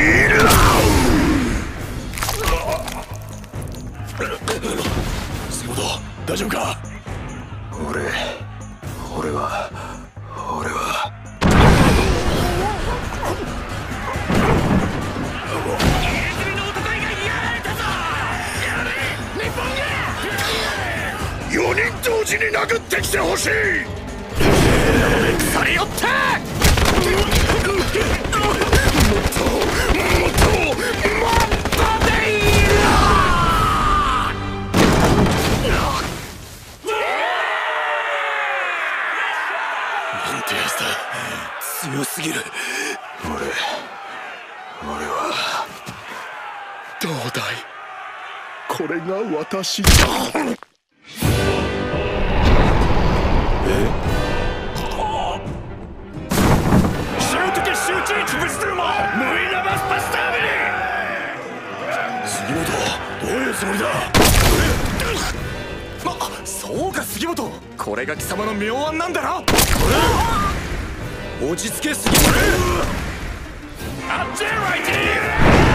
杉本、大丈夫か？俺は4人同時に殴ってきてほしい。腐りよって。もっとでいいなんてやつだ。強すぎる。俺はどうだい。これが私だ。杉本、どういうつもりだ。そうか杉本、これが貴様の妙案なんだろ。落ち着け杉本。